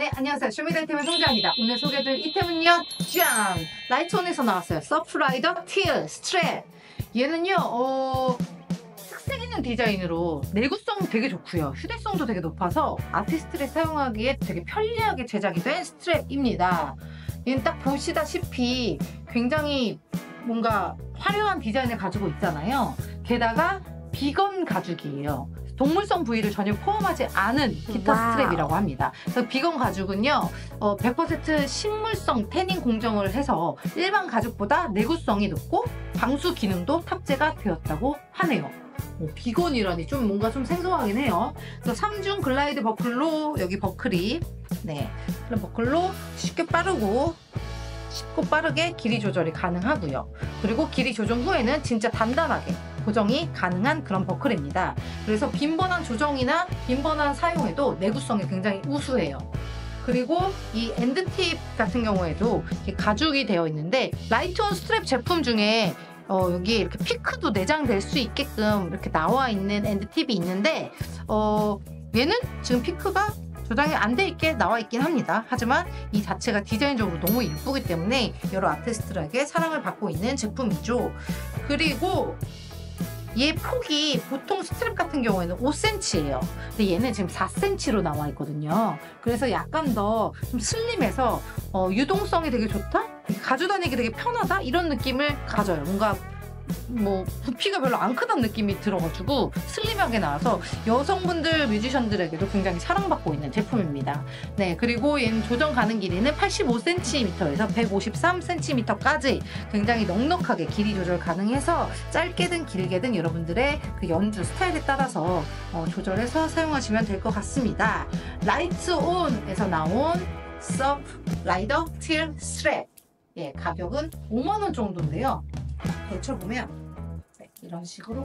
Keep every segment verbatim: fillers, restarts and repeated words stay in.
네, 안녕하세요. 쇼미더이템의 송지아입니다. 오늘 소개해드릴 이템은요, 짠! 라이트온에서 나왔어요. 서프라이더 틸 스트랩. 얘는요, 어, 특색 있는 디자인으로 내구성 되게 좋고요. 휴대성도 되게 높아서 아티스트를 사용하기에 되게 편리하게 제작이 된 스트랩입니다. 얘는 딱 보시다시피 굉장히 뭔가 화려한 디자인을 가지고 있잖아요. 게다가 비건 가죽이에요. 동물성 부위를 전혀 포함하지 않은 기타 와우. 스트랩이라고 합니다. 그래서 비건 가죽은요, 어, 백 퍼센트 식물성 태닝 공정을 해서 일반 가죽보다 내구성이 높고 방수 기능도 탑재가 되었다고 하네요. 어, 비건이라니 좀 뭔가 좀 생소하긴 해요. 그래서 삼중 글라이드 버클로 여기 버클이 네, 그런 버클로 쉽게 빠르고 쉽고 빠르게 길이 조절이 가능하고요. 그리고 길이 조정 후에는 진짜 단단하게 고정이 가능한 그런 버클입니다. 그래서 빈번한 조정이나 빈번한 사용에도 내구성이 굉장히 우수해요. 그리고 이 엔드팁 같은 경우에도 이렇게 가죽이 되어 있는데 라이트온 스트랩 제품 중에 어, 여기 이렇게 피크도 내장될 수 있게끔 이렇게 나와 있는 엔드팁이 있는데 어, 얘는 지금 피크가 조장이 안 돼 있게 나와 있긴 합니다. 하지만 이 자체가 디자인적으로 너무 예쁘기 때문에 여러 아티스트들에게 사랑을 받고 있는 제품이죠. 그리고 얘 폭이 보통 스트랩 같은 경우에는 오 센티미터예요. 근데 얘는 지금 사 센티미터로 나와 있거든요. 그래서 약간 더 좀 슬림해서 어, 유동성이 되게 좋다? 가지고 다니기 되게 편하다? 이런 느낌을 가져요. 뭔가 뭐 부피가 별로 안 크다는 느낌이 들어가지고 슬림하게 나와서 여성분들 뮤지션들에게도 굉장히 사랑받고 있는 제품입니다. 네, 그리고 얘는 조정 가능 길이는 팔십오 센티미터에서 백오십삼 센티미터까지 굉장히 넉넉하게 길이 조절 가능해서 짧게든 길게든 여러분들의 그 연주 스타일에 따라서 어, 조절해서 사용하시면 될 것 같습니다. 라이트온에서 나온 서프라이더 틸 스트랩. 예, 가격은 오만 원 정도인데요. 걸쳐보면 네, 이런 식으로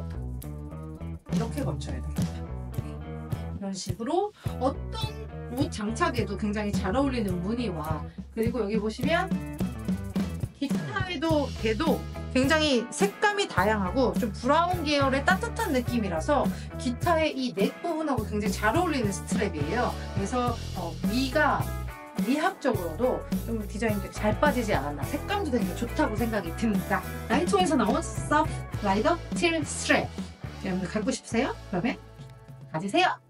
이렇게 걸쳐야 돼요. 네, 이런 식으로 어떤 옷 장착에도 굉장히 잘 어울리는 무늬와 그리고 여기 보시면 기타에도 걔도 굉장히 색감이 다양하고 좀 브라운 계열의 따뜻한 느낌이라서 기타의 이 넥 부분하고 굉장히 잘 어울리는 스트랩이에요. 그래서 어, 위가 미학적으로도 좀 디자인이 되게 잘 빠지지 않았나, 색감도 되게 좋다고 생각이 듭니다. 라이트온에서 나온 서프라이더 틸 스트랩 여러분들 갖고 싶으세요? 그러면 가지세요.